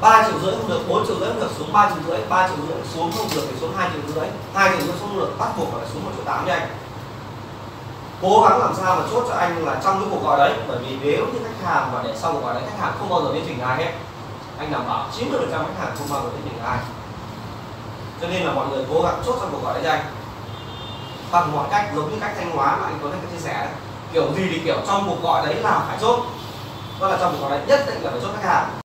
3,5 triệu không được, 4,5 triệu không được, xuống 3,5 triệu, 3,5 triệu xuống không được thì xuống 2,5 triệu, 2,5 triệu không được, bắt buộc phải xuống 1,8 triệu nha anh. Cố gắng làm sao mà chốt cho anh là trong cái cuộc gọi đấy, bởi vì nếu như khách hàng mà để sau cuộc gọi đấy khách hàng không bao giờ đến chỉnh ai hết, anh đảm bảo 90% khách hàng không bao giờ đến chỉnh ai. Cho nên là mọi người cố gắng chốt trong cuộc gọi đấy cho anh bằng mọi cách, giống như cách Thanh Hóa mà anh Tuấn đã chia sẻ đấy. Kiểu gì thì kiểu trong cuộc gọi đấy là phải chốt, đó là trong cuộc gọi đấy nhất định là phải chốt khách hàng.